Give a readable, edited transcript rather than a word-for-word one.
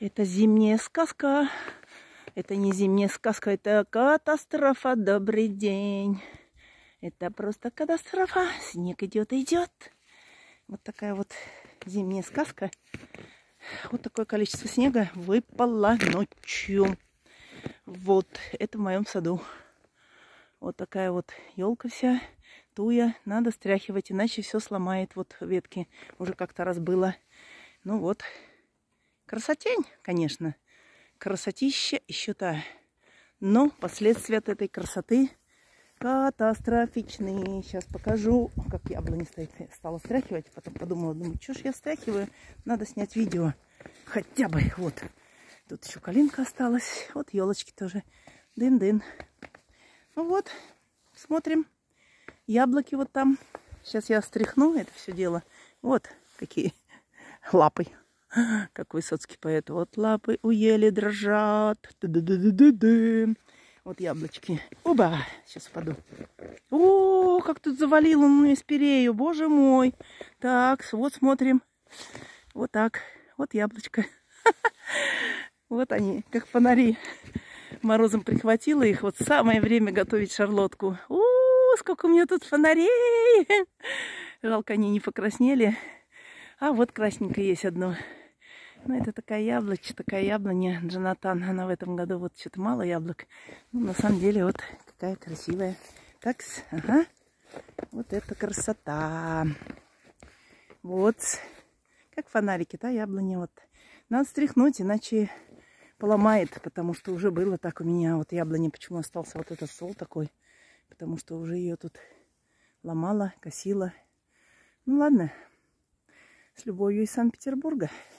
Это зимняя сказка. Это не зимняя сказка, это катастрофа. Добрый день. Это просто катастрофа. Снег идет и идет. Вот такая вот зимняя сказка. Вот такое количество снега выпало ночью. Вот, это в моем саду. Вот такая вот елка вся, туя. Надо стряхивать, иначе все сломает. Вот ветки уже как-то раз было. Ну вот, красотень, конечно. Красотища еще та. Но последствия от этой красоты катастрофичные. Сейчас покажу, как яблоня стоит. Я стала стряхивать, потом подумала, думаю, что ж я стряхиваю? Надо снять видео. Хотя бы, вот. Тут еще калинка осталась. Вот елочки тоже. Дын-дын. Ну вот, смотрим. Яблоки вот там. Сейчас я стряхну это все дело. Вот какие лапы. Как Высоцкий поэт. Вот лапы у ели дрожат. Вот яблочки. Оба! Сейчас упаду. О, как тут завалило на спирею. Боже мой. Так, вот смотрим. Вот так. Вот яблочко. Вот они, как фонари. Морозом прихватила их. Вот самое время готовить шарлотку. Сколько у меня тут фонарей. Жалко, они не покраснели. А вот красненькое есть одно. Ну, это такая яблоня Джонатан. Она в этом году вот что-то мало яблок. Ну, на самом деле, вот какая красивая. Так, ага. Вот это красота. Вот. Как фонарики, да, яблоня. Вот. Надо стряхнуть, иначе поломает. Потому что уже было так у меня. Вот яблоня, почему остался вот этот ствол такой. Потому что уже ее тут ломала, косила. Ну, ладно. С любовью из Санкт-Петербурга.